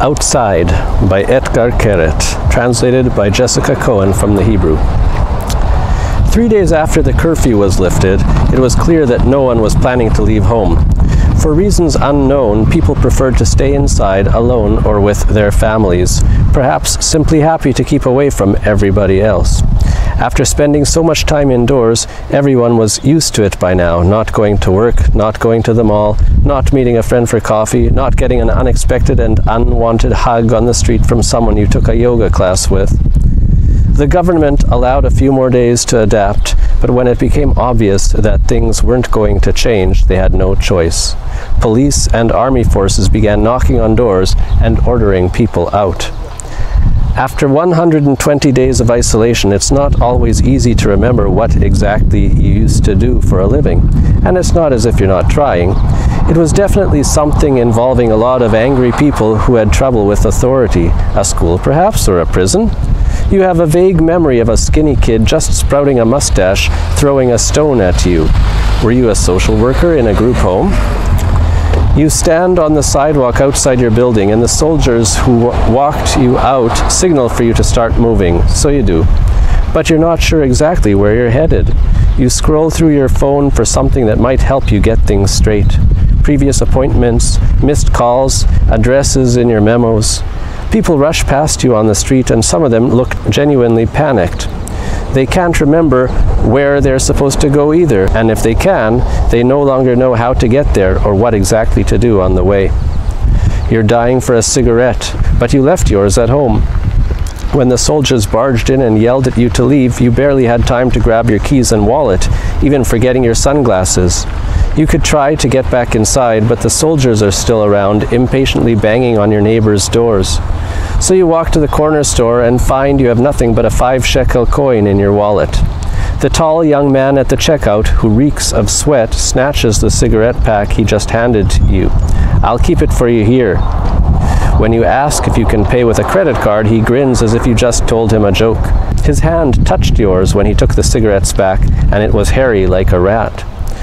Outside by Etgar Keret, translated by Jessica Cohen from the Hebrew. 3 days after the curfew was lifted, it was clear that no one was planning to leave home. For reasons unknown, people preferred to stay inside alone or with their families, perhaps simply happy to keep away from everybody else. After spending so much time indoors, everyone was used to it by now, not going to work, not going to the mall, not meeting a friend for coffee, not getting an unexpected and unwanted hug on the street from someone you took a yoga class with. The government allowed a few more days to adapt, but when it became obvious that things weren't going to change, they had no choice. Police and army forces began knocking on doors and ordering people out. After 120 days of isolation, it's not always easy to remember what exactly you used to do for a living. And it's not as if you're not trying. It was definitely something involving a lot of angry people who had trouble with authority. A school, perhaps, or a prison? You have a vague memory of a skinny kid just sprouting a mustache, throwing a stone at you. Were you a social worker in a group home? You stand on the sidewalk outside your building, and the soldiers who walked you out signal for you to start moving, so you do. But you're not sure exactly where you're headed. You scroll through your phone for something that might help you get things straight. Previous appointments, missed calls, addresses in your memos. People rush past you on the street, and some of them look genuinely panicked. They can't remember where they're supposed to go either, and if they can, they no longer know how to get there or what exactly to do on the way. You're dying for a cigarette, but you left yours at home. When the soldiers barged in and yelled at you to leave, you barely had time to grab your keys and wallet, even forgetting your sunglasses. You could try to get back inside, but the soldiers are still around, impatiently banging on your neighbors' doors. So you walk to the corner store and find you have nothing but a 5-shekel coin in your wallet. The tall young man at the checkout, who reeks of sweat, snatches the cigarette pack he just handed to you. "I'll keep it for you here." When you ask if you can pay with a credit card, he grins as if you just told him a joke. His hand touched yours when he took the cigarettes back, and it was hairy like a rat.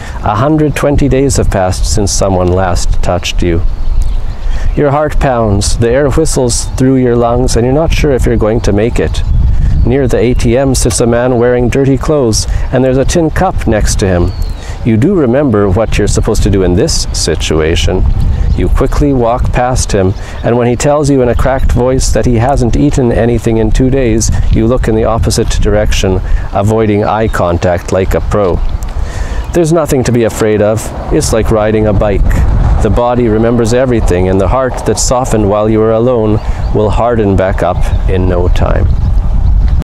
120 days have passed since someone last touched you. Your heart pounds, the air whistles through your lungs, and you're not sure if you're going to make it. Near the ATM sits a man wearing dirty clothes, and there's a tin cup next to him. You do remember what you're supposed to do in this situation. You quickly walk past him, and when he tells you in a cracked voice that he hasn't eaten anything in 2 days, you look in the opposite direction, avoiding eye contact like a pro. There's nothing to be afraid of. It's like riding a bike. The body remembers everything, and the heart that softened while you were alone will harden back up in no time.